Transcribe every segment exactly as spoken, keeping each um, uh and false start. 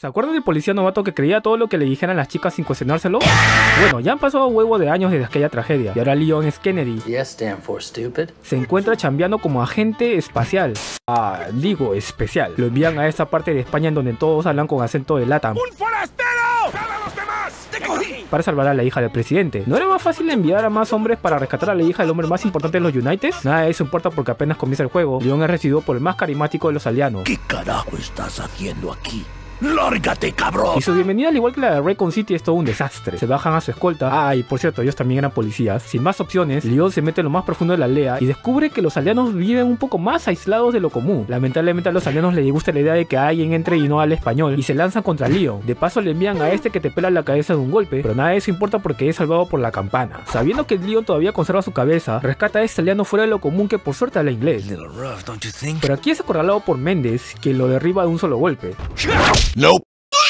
¿Se acuerdan del policía novato que creía todo lo que le dijeran las chicas sin cuestionárselo? Bueno, ya han pasado huevo de años desde aquella tragedia, y ahora Leon S. Kennedy Yes stand for stupid. se encuentra chambeando como agente espacial. Ah, digo, especial. Lo envían a esta parte de España en donde todos hablan con acento de LATAM. ¡Un forastero! ¡Llama a los demás! ¡Te cogí! Para salvar a la hija del presidente. ¿No era más fácil enviar a más hombres para rescatar a la hija del hombre más importante de los United? Nada de eso importa porque apenas comienza el juego, Leon es recibido por el más carismático de los aldeanos. ¿Qué carajo estás haciendo aquí? ¡Lárgate, cabrón! Y su bienvenida, al igual que la de Raycon City, es todo un desastre. Se bajan a su escolta. Ah, y por cierto, ellos también eran policías. Sin más opciones, Leon se mete en lo más profundo de la aldea y descubre que los aldeanos viven un poco más aislados de lo común. Lamentablemente a los aldeanos les gusta la idea de que alguien entre y no hable español, y se lanzan contra Leon. De paso le envían a este que te pela la cabeza de un golpe, pero nada de eso importa porque es salvado por la campana. Sabiendo que Leon todavía conserva su cabeza, rescata a este aldeano fuera de lo común que por suerte habla inglés. Pero aquí es acorralado por Méndez, que lo derriba de un solo golpe. Nope.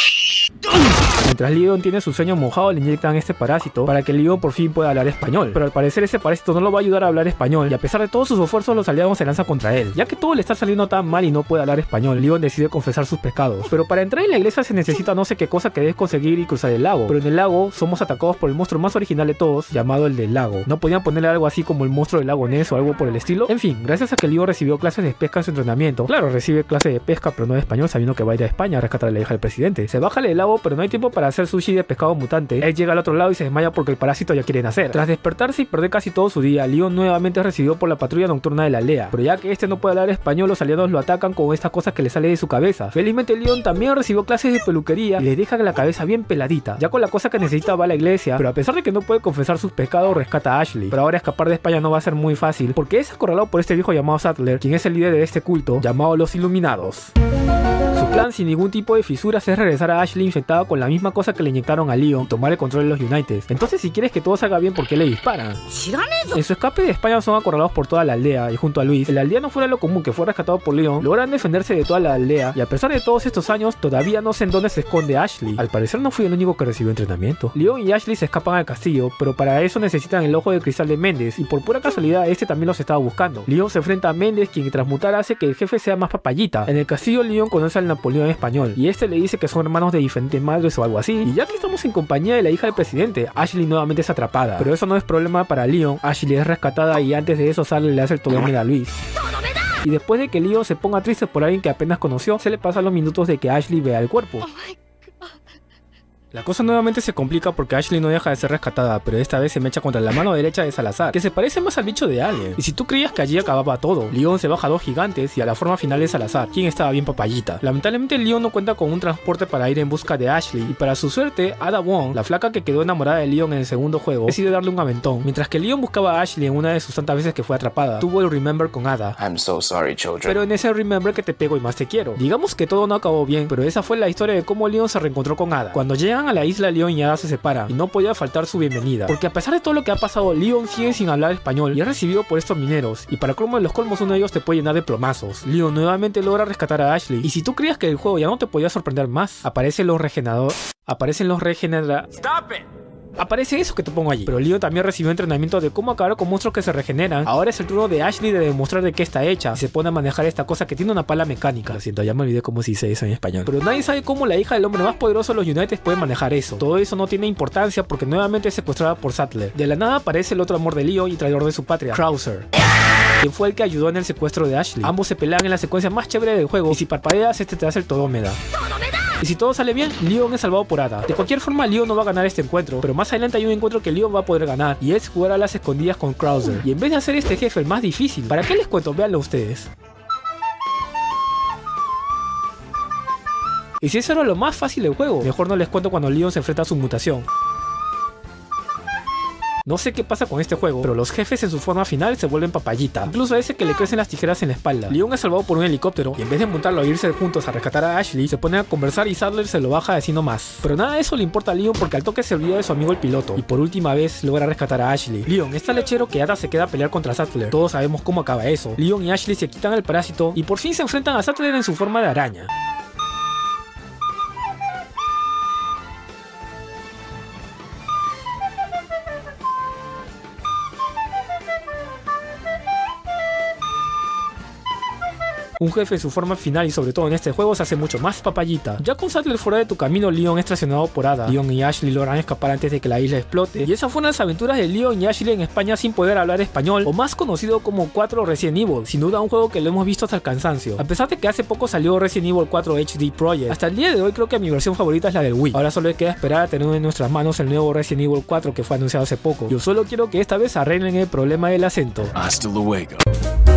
Mientras Leon tiene su sueño mojado, le inyectan este parásito para que Leon por fin pueda hablar español. Pero al parecer ese parásito no lo va a ayudar a hablar español, y a pesar de todos sus esfuerzos los aliados se lanzan contra él. Ya que todo le está saliendo tan mal y no puede hablar español, Leon decide confesar sus pecados. Pero para entrar en la iglesia se necesita no sé qué cosa que debes conseguir y cruzar el lago. Pero en el lago somos atacados por el monstruo más original de todos, llamado el del lago. ¿No podían ponerle algo así como el monstruo del lago Ness o algo por el estilo? En fin, gracias a que Leon recibió clases de pesca en su entrenamiento. Claro, recibe clases de pesca pero no de español, sabiendo que va a ir a España a rescatar a la hija del presidente. Se baja del lago pero no hay tiempo para hacer sushi de pescado mutante. Él llega al otro lado y se desmaya porque el parásito ya quiere nacer. Tras despertarse y perder casi todo su día, Leon nuevamente es recibido por la patrulla nocturna de la aldea. Pero ya que este no puede hablar español, los aliados lo atacan con estas cosas que le sale de su cabeza. Felizmente Leon también recibió clases de peluquería y le deja la cabeza bien peladita. Ya con la cosa que necesita va a la iglesia, pero a pesar de que no puede confesar sus pecados, rescata a Ashley. Pero ahora escapar de España no va a ser muy fácil porque es acorralado por este viejo llamado Sattler, quien es el líder de este culto llamado los Iluminados. Su plan, sin ningún tipo de fisuras, es regresar a Ashley infectada con la misma cosa que le inyectaron a Leon y tomar el control de los United. Entonces, si quieres que todo salga bien, ¿por qué le disparan? En su escape de España son acorralados por toda la aldea, y junto a Luis, el aldeano fuera de lo común que fue rescatado por Leon, logran defenderse de toda la aldea, y a pesar de todos estos años, todavía no sé en dónde se esconde Ashley. Al parecer no fui el único que recibió entrenamiento. Leon y Ashley se escapan al castillo, pero para eso necesitan el ojo de cristal de Méndez, y por pura casualidad este también los estaba buscando. Leon se enfrenta a Méndez, quien tras mutar hace que el jefe sea más papayita. En el castillo Leon conoce al Napoleón español, y este le dice que son hermanos de diferentes madres o algo así, y ya que estamos en compañía de la hija del presidente, Ashley nuevamente es atrapada. Pero eso no es problema para Leon. Ashley es rescatada y antes de eso Sale le hace el todómeda a Luis. Y después de que Leon se ponga triste por alguien que apenas conoció, se le pasan los minutos de que Ashley vea el cuerpo. La cosa nuevamente se complica porque Ashley no deja de ser rescatada, pero esta vez se mecha contra la mano derecha de Salazar, que se parece más al bicho de Alien. Y si tú creías que allí acababa todo, Leon se baja a dos gigantes y a la forma final de Salazar, quien estaba bien papayita. Lamentablemente Leon no cuenta con un transporte para ir en busca de Ashley, y para su suerte, Ada Wong, la flaca que quedó enamorada de Leon en el segundo juego, decide darle un aventón. Mientras que Leon buscaba a Ashley en una de sus tantas veces que fue atrapada, tuvo el Remember con Ada. I'm so sorry, children. Pero en ese Remember que te pego y más te quiero. Digamos que todo no acabó bien, pero esa fue la historia de cómo Leon se reencontró con Ada. Cuando llegan a la isla, Leon y Ada se separan, y no podía faltar su bienvenida, porque a pesar de todo lo que ha pasado, Leon sigue sin hablar español y es recibido por estos mineros, y para colmo de los colmos uno de ellos te puede llenar de plomazos. Leon nuevamente logra rescatar a Ashley, y si tú creías que el juego ya no te podía sorprender más, aparecen los regeneradores, aparecen los regenera... Stop it. Aparece eso que te pongo allí. Pero Leon también recibió entrenamiento de cómo acabar con monstruos que se regeneran. Ahora es el turno de Ashley de demostrar de qué está hecha, y se pone a manejar esta cosa que tiene una pala mecánica. Lo siento, ya me olvidé cómo se dice eso en español. Pero nadie sabe cómo la hija del hombre más poderoso de los United puede manejar eso. Todo eso no tiene importancia porque nuevamente es secuestrada por Sattler. De la nada aparece el otro amor de Leon y traidor de su patria, Krauser, quien fue el que ayudó en el secuestro de Ashley. Ambos se pelean en la secuencia más chévere del juego, y si parpadeas este te hace el todómeda. Y si todo sale bien, Leon es salvado por Ada. De cualquier forma, Leon no va a ganar este encuentro, pero más adelante hay un encuentro que Leon va a poder ganar, y es jugar a las escondidas con Krauser. Y en vez de hacer este jefe el más difícil, ¿para qué les cuento? Véanlo ustedes. Y si eso era lo más fácil del juego, mejor no les cuento cuando Leon se enfrenta a su mutación. No sé qué pasa con este juego, pero los jefes en su forma final se vuelven papayita. Incluso a ese que le crecen las tijeras en la espalda. Leon es salvado por un helicóptero, y en vez de montarlo e irse juntos a rescatar a Ashley, se ponen a conversar y Sattler se lo baja así nomás. Pero nada de eso le importa a Leon porque al toque se olvida de su amigo el piloto, y por última vez logra rescatar a Ashley. Leon está lechero que Ada se queda a pelear contra Sattler. Todos sabemos cómo acaba eso. Leon y Ashley se quitan el parásito y por fin se enfrentan a Sattler en su forma de araña. Un jefe en su forma final y sobre todo en este juego se hace mucho más papayita. Ya con Saddler fuera de tu camino, Leon es traicionado por Ada. Leon y Ashley logran escapar antes de que la isla explote, y esas fueron las aventuras de Leon y Ashley en España sin poder hablar español, o más conocido como cuatro Resident Evil. Sin duda un juego que lo hemos visto hasta el cansancio. A pesar de que hace poco salió Resident Evil cuatro H D Project, hasta el día de hoy creo que mi versión favorita es la del Wii. Ahora solo queda esperar a tener en nuestras manos el nuevo Resident Evil cuatro que fue anunciado hace poco. Yo solo quiero que esta vez arreglen el problema del acento. Hasta luego.